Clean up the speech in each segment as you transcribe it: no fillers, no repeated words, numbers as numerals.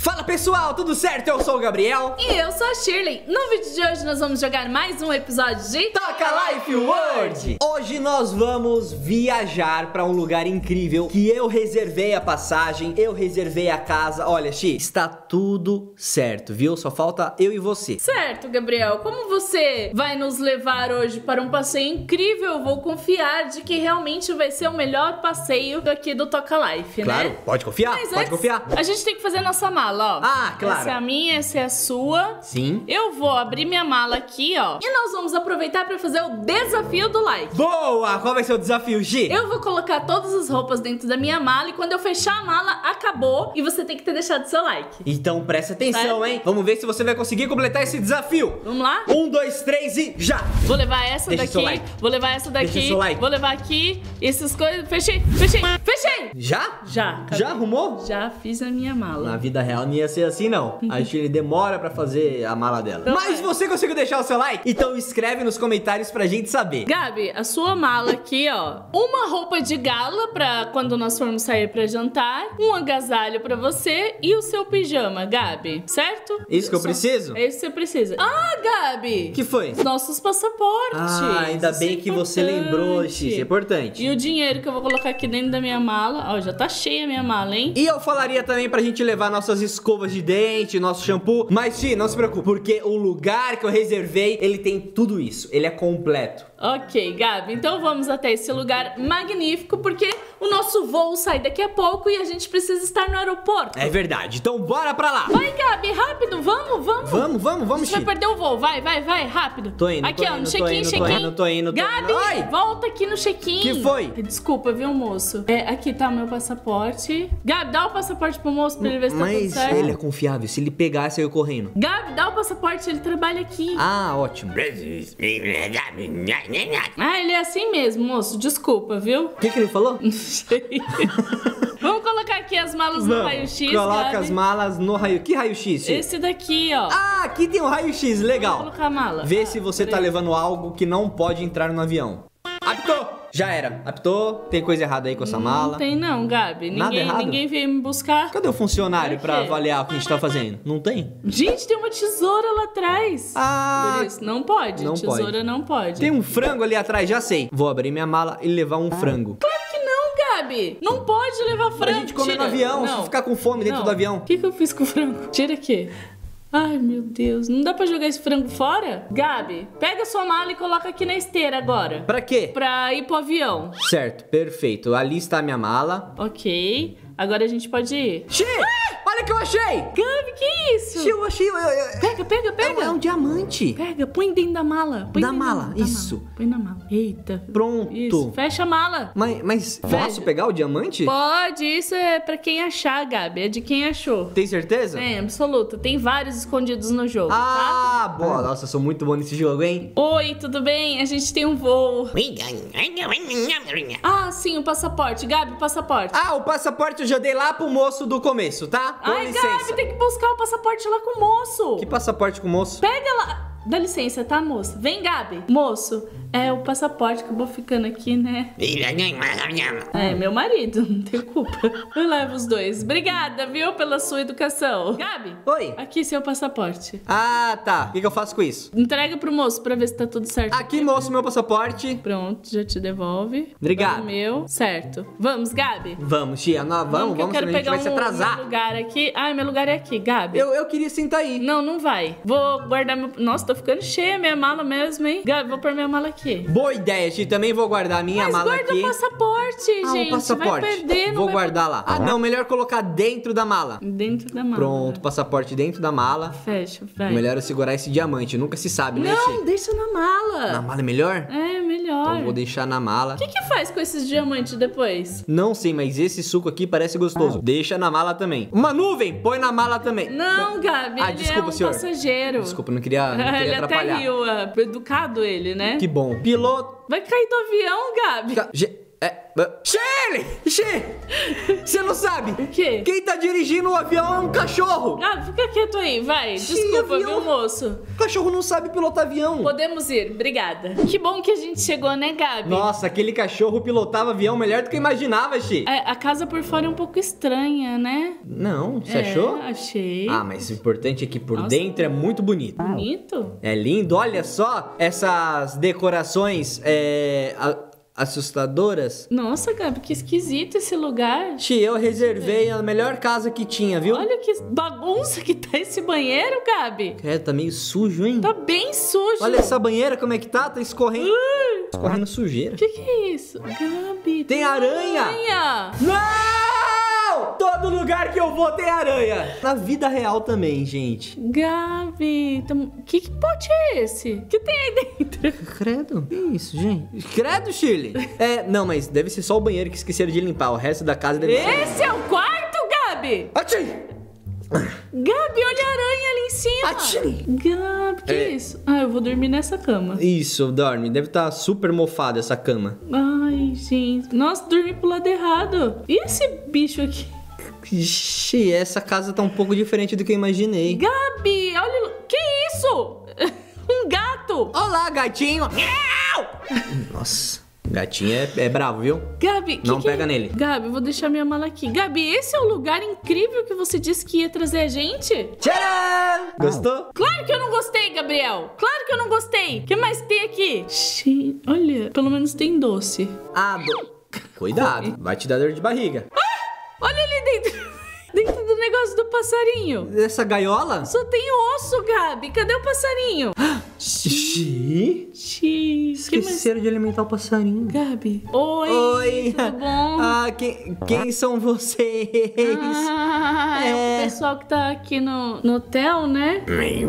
Fala pessoal, tudo certo? Eu sou o Gabriel. E eu sou a Shirley. No vídeo de hoje nós vamos jogar mais um episódio de Toca Life World. Hoje nós vamos viajar pra um lugar incrível que eu reservei a passagem, eu reservei a casa. Olha, Xi, está tudo certo, viu? Só falta eu e você. Certo, Gabriel. Como você vai nos levar hoje para um passeio incrível, eu vou confiar de que realmente vai ser o melhor passeio aqui do Toca Life, Claro, né? pode confiar, Mas pode antes, confiar. a gente tem que fazer a nossa mala, ó. Ah, claro. Essa é a minha, essa é a sua. Sim. Eu vou abrir minha mala aqui, ó. E nós vamos aproveitar para fazer o desafio do like. Boa! Qual vai ser o desafio, Gi? Eu vou colocar todas as roupas dentro da minha mala e quando eu fechar a mala, acabou. E você tem que ter deixado seu like. Então presta atenção, Certo. hein? Vamos ver se você vai conseguir completar esse desafio. Vamos lá? 1, 2, 3 e já! Vou levar essa Deixa seu daqui, like. vou levar essa daqui, Deixa seu like. vou levar aqui, essas coisas. Fechei! Já? Já. acabei. Já arrumou? Já fiz a minha mala. Na vida real não ia ser assim, não. A Shirley demora pra fazer a mala dela. Então Mas vai. você conseguiu deixar o seu like? Então escreve nos comentários pra gente saber. Gabi, a sua mala aqui, ó. Uma roupa de gala pra quando nós formos sair pra jantar, um agasalho pra você e o seu pijama, Gabi. Certo? Isso que eu preciso? É isso que você precisa. Ah, Gabi! O que foi? Nossos passaportes. Ah, ainda Isso bem é que você importante. lembrou, Xi. Isso é importante. E o dinheiro que eu vou colocar aqui dentro da minha mala. Ó, já tá cheia a minha mala, hein? E eu falaria também pra gente levar nossas escovas de dente, nosso shampoo. Mas, Xi, não se preocupe, porque o lugar que eu reservei, ele tem tudo isso. Ele é completo. Ok, Gabi, então vamos até esse lugar magnífico, porque o nosso voo sai daqui a pouco e a gente precisa estar no aeroporto. É verdade. Então bora pra lá. Vai, Gabi, rápido, vamos. Vamos, Você vai Xi. perder o voo, vai, rápido. Tô indo, aqui, tô ó, indo, no tô check-in, indo, check-in. tô indo. Gabi, Ai! volta aqui no check-in. Que foi? Desculpa, viu, moço? Aqui tá o meu passaporte. Gabi, dá o passaporte pro moço pra ele ver se tá tudo Mas certo. ele é confiável. Se ele pegar, saiu correndo. Gabi, dá o passaporte, ele trabalha aqui. Ah, ótimo. Ah, ele é assim mesmo, moço. Desculpa, viu? O que ele falou? Não sei. Vamos colocar aqui as malas no raio-x, Coloca Gabi. as malas no raio. Que raio-x? Xi? Esse daqui, ó. Ah, aqui tem um raio-x, Vou legal. colocar a mala. Vê se você tá peraí. levando algo que não pode entrar no avião. Apitou! Já era. Apitou. Tem coisa errada aí com essa mala. Não tem não, Gabi. Nada errado? Ninguém veio me buscar. Cadê o funcionário Por pra quê? avaliar o que a gente tá fazendo? Não tem? Gente, tem uma tesoura lá atrás. Ah, Por isso, não pode. não Tesoura pode. não pode. tem um frango ali atrás, já sei. Vou abrir minha mala e levar um frango. Claro que não, Gabi. Não pode levar frango. Pra gente comer no Tira. avião, Não. se ficar com fome dentro Não. do avião. O que eu fiz com o frango? Tira aqui. Ai, meu Deus. Não dá pra jogar esse frango fora? Gabi, pega sua mala e coloca aqui na esteira agora. Pra quê? Pra ir pro avião. Certo, perfeito. Ali está a minha mala. Ok. Agora a gente pode ir. Xi! Olha o que eu achei! Gabi, que isso? Xi, eu achei... Pega. É um diamante. Pega, põe dentro da mala. Põe Da dentro mala, isso. Põe na mala. Eita. Pronto. Isso, fecha a mala. Mas Veja. posso pegar o diamante? Pode, isso é pra quem achar, Gabi. É de quem achou. Tem certeza? É, absoluto. Tem vários escondidos no jogo, tá? Ah, boa. Nossa, eu sou muito bom nesse jogo, hein? Oi, tudo bem? A gente tem um voo. Ah, sim, o passaporte. Gabi, o passaporte. Ah, o passaporte eu já dei lá pro moço do começo, tá? Com Ai, licença. Gabi, tem que buscar o passaporte lá com o moço. Que passaporte com o moço? Pega lá. Dá licença, tá, moça? Vem, Gabi. Moço, é o passaporte que eu vou ficando aqui, né? É, meu marido, não tem culpa. Eu levo os dois. Obrigada, viu, pela sua educação. Gabi, Oi. aqui seu passaporte. Ah, tá. O que eu faço com isso? Entrega pro moço pra ver se tá tudo certo. Aqui, moço, meu passaporte. Pronto, já te devolve. Obrigado. Agora o meu. Certo. Vamos, Gabi? Vamos, tia. Vamos, que eu quero senão a gente pegar vai se meu atrasar. lugar aqui. Ai, meu lugar é aqui, Gabi. Eu queria sentar aí. Não vai. Vou guardar meu... Nossa, tô ficando cheia minha mala mesmo, hein? Gabi, vou pôr minha mala aqui. Boa ideia, Ti. Também vou guardar a minha Mas mala guarda aqui. o passaporte, Ah, gente. o passaporte. Vai perder, não Vou vai guardar lá. Ah, não. Melhor colocar dentro da mala. Dentro da mala. Pronto, passaporte dentro da mala. Fecha, vai. Melhor eu segurar esse diamante. Nunca se sabe, né, Não, Ti? deixa na mala. Na mala é melhor? É, melhor. Então vou deixar na mala. O que faz com esses diamantes depois? Não sei, mas esse suco aqui parece gostoso. Deixa na mala também. Uma nuvem, põe na mala também. Não, Gabi, ele desculpa, é um senhor. passageiro. Desculpa, não queria Ele atrapalhar. até riu, educado ele, né? Que bom. Piloto. Vai cair do avião, Gabi. Shirley! Você não sabe? O quê? Quem tá dirigindo o avião é um cachorro! Gabi, fica quieto aí, vai. Desculpa, avião. viu, moço? O cachorro não sabe pilotar avião. Podemos ir, obrigada. Que bom que a gente chegou, né, Gabi? Nossa, aquele cachorro pilotava avião melhor do que eu imaginava, Xi. A casa por fora é um pouco estranha, né? Não, você achou? Achei. Ah, mas o importante é que por Nossa. dentro é muito bonito. Bonito. É lindo, olha só essas decorações assustadoras. Nossa, Gabi, que esquisito esse lugar. Xi, eu reservei a melhor casa que tinha, viu? Olha que bagunça que tá esse banheiro, Gabi. Credo, tá meio sujo, hein? Tá bem sujo. Olha essa banheira como é que tá, escorrendo. Escorrendo sujeira. Que é isso? Gabi, Tem aranha! aranha. Não! Todo lugar que eu vou tem aranha. Na vida real também, gente. Gabi, que pote é esse? Que tem aí dentro? Credo. Que isso, gente? Credo, Shirley. Não, mas deve ser só o banheiro que esqueceram de limpar. O resto da casa deve ser... Esse é o quarto, Gabi? Achei! Gabi, olha a aranha ali em cima. Achei! Gabi, que isso? Ah, eu vou dormir nessa cama. Isso, dorme. Deve estar super mofada essa cama. Ai, gente. Nossa, dormi pro lado errado. E esse bicho aqui? Ixi, essa casa tá um pouco diferente do que eu imaginei. Gabi, olha... Que isso? Um gato. Olá, gatinho! Nossa, gatinho é bravo, viu? Gabi, Não pega nele. Gabi, vou deixar minha mala aqui. Gabi, esse é o lugar incrível que você disse que ia trazer a gente? Tcharam! Gostou? Claro que eu não gostei, Gabriel. Claro que eu não gostei. O que mais tem aqui? Olha, pelo menos tem doce. Cuidado, vai te dar dor de barriga. Olha ali dentro. Dentro do negócio do passarinho. Essa gaiola? Só tem osso, Gabi. Cadê o passarinho? Xi? Esqueceram de alimentar o passarinho. Gabi. Oi, tudo bom? Quem são vocês? É o pessoal que tá aqui no hotel, né?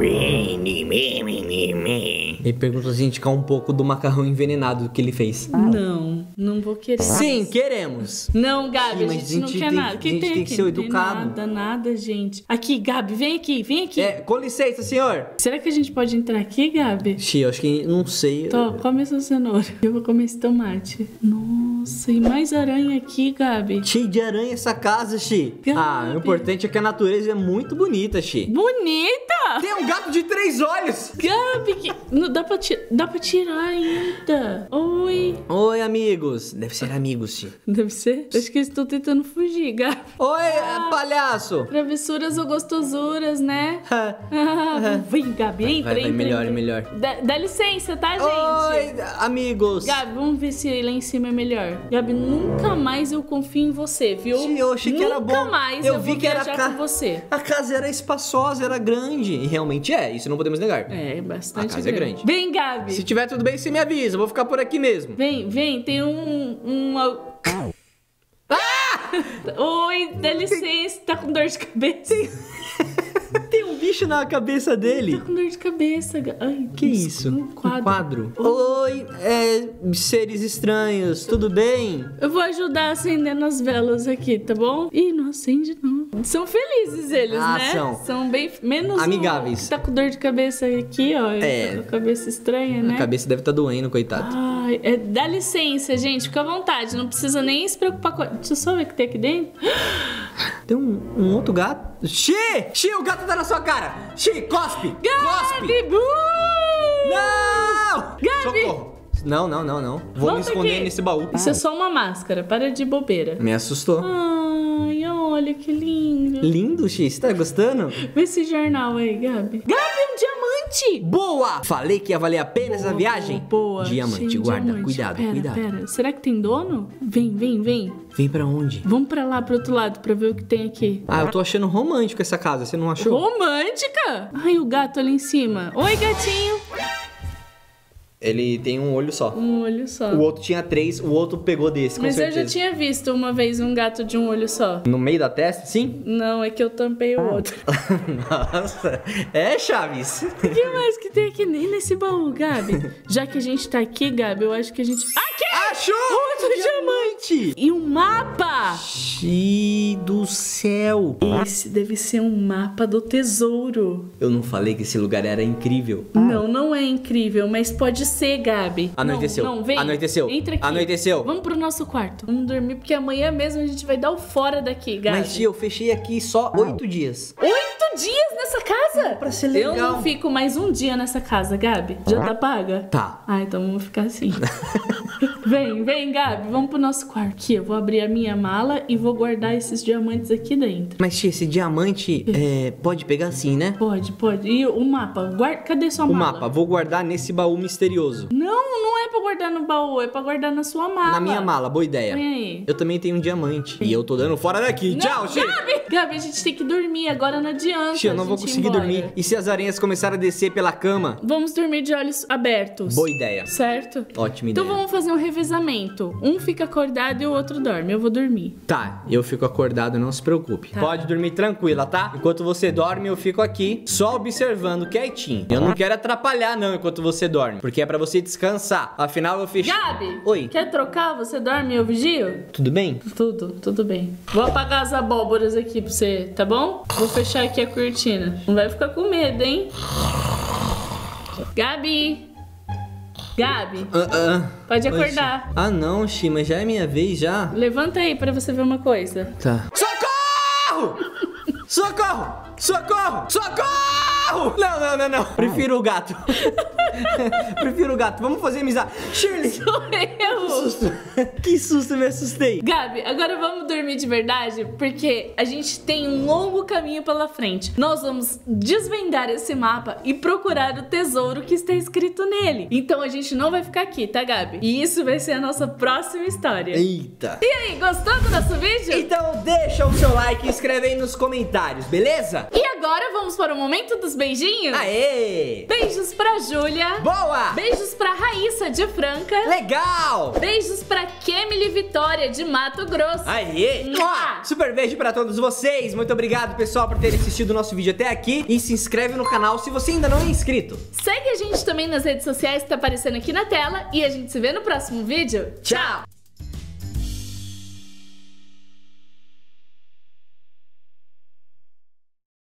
Ele perguntou se a gente quer um pouco do macarrão envenenado que ele fez. Não vou querer. Sim, queremos. Não, Gabi, Sim, a mas gente não quer nada. O que a gente tem tem aqui? que ser Não tem educado. Nada, gente. Aqui, Gabi, vem aqui. Com licença, senhor. Será que a gente pode entrar aqui, Gabi? Xi, eu acho que não sei. Tô, come essa cenoura. Eu vou comer esse tomate. Nossa, e mais aranha aqui, Gabi. Cheio de aranha essa casa, Xi. Gabi. O importante é que a natureza é muito bonita, Xi. Bonita! Tem um gato de 3 olhos. Gabi, não dá pra tirar ainda. Oi. Oi, amigos. Deve ser amigos, Xi. Deve ser? Acho que eles estão tentando fugir, Gabi. Oi, palhaço. Travessuras ou gostosuras, né? Vem, Gabi, entra. Melhor. Dá licença, tá, gente? Oi, amigos. Gabi, vamos ver se lá em cima é melhor. Gabi, nunca mais eu confio em você, viu? Eu achei que era bom. Nunca mais eu vi vou que era viajar com você. A casa era espaçosa, era grande. E realmente é, isso não podemos negar. É, bastante A casa é grande. Vem, Gabi. Se tiver tudo bem, você me avisa. Eu vou ficar por aqui mesmo. Vem, tem Oi, dá licença, tá com dor de cabeça? Tem um bicho na cabeça dele. Tá com dor de cabeça. Ai, Que isso? Um quadro. Oi, seres estranhos, tudo bem? Eu vou ajudar a acender as velas aqui, tá bom? Ih, não acende não. São felizes eles, né? São bem menos amigáveis. Tá com dor de cabeça aqui, ó. Tá com a cabeça estranha, né? A cabeça deve estar doendo, coitado. Ai, dá licença, gente. Fica à vontade. Não precisa nem se preocupar com... Deixa eu só ver o que tem aqui dentro. Tem um outro gato. Xi, o gato tá na sua cara. Xi, cospe. Gabi! Não! Gabi! Socorro. Não. Vou me esconder aqui. nesse baú. Isso é só uma máscara. Para de bobeira. Me assustou. Ai, olha que lindo. Lindo, Xi. Você tá gostando? Vê esse jornal aí, Gabi. Gabi, um diamante! Boa! Falei que ia valer a pena essa viagem. Boa. Diamante, guarda. Cuidado. Pera. Será que tem dono? Vem. Vem pra onde? Vamos pra lá, pro outro lado, pra ver o que tem aqui. Eu tô achando romântico essa casa. Você não achou? Romântica? Ai, o gato ali em cima. Oi, gatinho. Ele tem um olho só. Um olho só. O outro tinha 3, o outro pegou desse, com Mas certeza. eu já tinha visto uma vez um gato de um olho só. No meio da testa, sim? Não, é que eu tampei o outro. Nossa. Chaves. O que mais que tem aqui nesse baú, Gabi? Já que a gente tá aqui, Gabi, eu acho que a gente... Aqui! achou? Outro diamante! E um mapa! Xi do céu! Esse deve ser um mapa do tesouro. Eu não falei que esse lugar era incrível. Não, não é incrível, mas pode ser, Gabi. Anoiteceu. Não, vem. Anoiteceu. Entra aqui. Anoiteceu. Vamos pro nosso quarto. Vamos dormir, porque amanhã mesmo a gente vai dar o fora daqui, Gabi. Mas tia, eu fechei aqui só 8 dias. 8 dias nessa casa? Pra ser legal. Eu não fico mais um dia nessa casa, Gabi. Já tá paga? Tá. Ah, então vamos ficar assim. Vem, Gabi. Vamos pro nosso quarto. Aqui, eu vou abrir a minha mala e vou guardar esses diamantes aqui dentro. Mas tia, esse diamante pode pegar sim, né? Pode. E o mapa? Cadê sua O mala? mapa, vou guardar nesse baú misterioso. Não é pra guardar no baú, é pra guardar na sua mala. Na minha mala, boa ideia. Põe aí. Eu também tenho um diamante. E eu tô dando fora daqui. Tchau, Xi! Gabi, a gente tem que dormir, agora não adianta. Xi, eu não vou a gente ir conseguir embora. dormir. E se as aranhas começarem a descer pela cama? Vamos dormir de olhos abertos. Boa ideia. Certo? Ótima ideia. Então vamos fazer um revezamento. Um fica acordado e o outro dorme. Eu vou dormir. Tá, eu fico acordado, não se preocupe. Tá. Pode dormir tranquila, tá? Enquanto você dorme, eu fico aqui só observando quietinho. Eu não quero atrapalhar, não, enquanto você dorme. Porque é pra você descansar. Afinal, eu fechei... Gabi! Oi. Quer trocar? Você dorme e eu vigio? Tudo bem? Tudo bem. Vou apagar as abóboras aqui pra você, tá bom? Vou fechar aqui a cortina. Não vai ficar com medo, hein? Gabi! Pode acordar. Ah, não, Xi, mas já é minha vez, já? Levanta aí pra você ver uma coisa. Tá. Socorro! Socorro! Socorro! Socorro! Não. Prefiro o gato. Prefiro o gato. Vamos fazer amizade. Shirley! Sou eu! Susto. Que susto, me assustei. Gabi, agora vamos dormir de verdade, porque a gente tem um longo caminho pela frente. Nós vamos desvendar esse mapa e procurar o tesouro que está escrito nele. Então a gente não vai ficar aqui, tá, Gabi? E isso vai ser a nossa próxima história. Eita. E aí, gostou do nosso vídeo? Então deixa o seu like e escreve aí nos comentários, beleza? E agora vamos para o momento dos beijinhos? Aê! Beijos pra Júlia. Boa! Beijos pra Raíssa de Franca. Legal! Beijos pra Kemily Vitória de Mato Grosso. Aê! Mua! Super beijo pra todos vocês. Muito obrigado, pessoal, por terem assistido o nosso vídeo até aqui. E se inscreve no canal se você ainda não é inscrito. Segue a gente também nas redes sociais que tá aparecendo aqui na tela. E a gente se vê no próximo vídeo. Tchau!